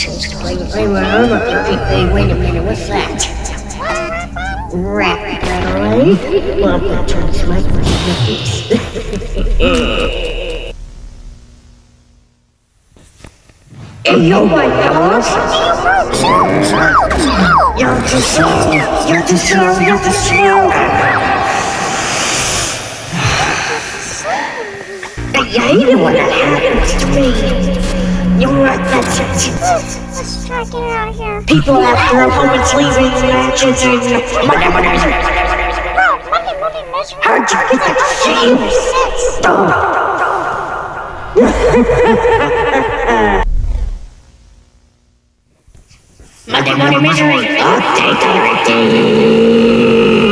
Wait a minute, what's that? Rap battle, eh? Well, I'm gonna turn this mic for Hey, yo, my dogs! You're too slow! You're too slow! You're too slow! I hate it when that happens to me. You're right, that's it. Let's try to get out of here. People after opponents leaving matches and Monday. How'd you get that shit? Monday misery. Update directing.